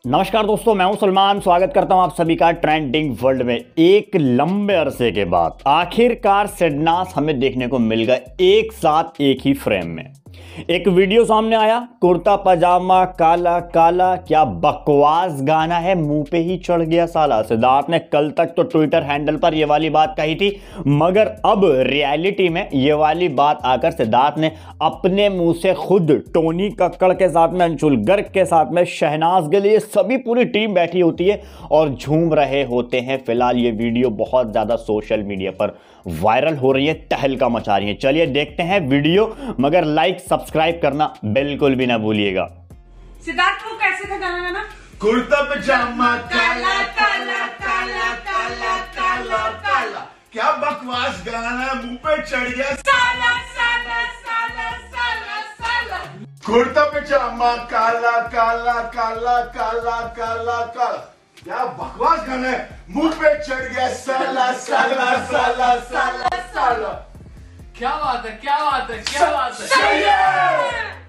नमस्कार दोस्तों, मैं हूं सलमान। स्वागत करता हूं आप सभी का ट्रेंडिंग वर्ल्ड में। एक लंबे अरसे के बाद आखिरकार सिडनास हमें देखने को मिल गए एक साथ एक ही फ्रेम में। एक वीडियो सामने आया, कुर्ता पजामा काला काला, क्या बकवास गाना है, मुंह पे ही चढ़ गया साला। सिद्धार्थ ने कल तक तो ट्विटर हैंडल पर यह वाली बात कही थी, मगर अब रियलिटी में यह वाली बात आकर सिद्धार्थ ने अपने मुंह से खुद टोनी कक्कड़ के साथ में, अंशुल गर्ग के साथ में, शहनाज गिल, ये सभी पूरी टीम बैठी होती है और झूम रहे होते हैं। फिलहाल ये वीडियो बहुत ज्यादा सोशल मीडिया पर वायरल हो रही है, तहलका मचा रही है। चलिए देखते हैं वीडियो, मगर लाइक सब्सक्राइब करना बिल्कुल भी ना भूलिएगा। सिद्धार्थ वो कैसे था गाना गाना? कुर्ता पजामा काला काला काला काला काला काला, क्या बकवास गाना, मुंह पे चढ़ गया साला साला साला साला साला। कुर्ता पजामा काला काला काला काला काला काला, क्या बकवास गाना है, मुंह पे चढ़ गया साला साला साला साला साला। क्या बात है, क्या बात है, क्या बात है।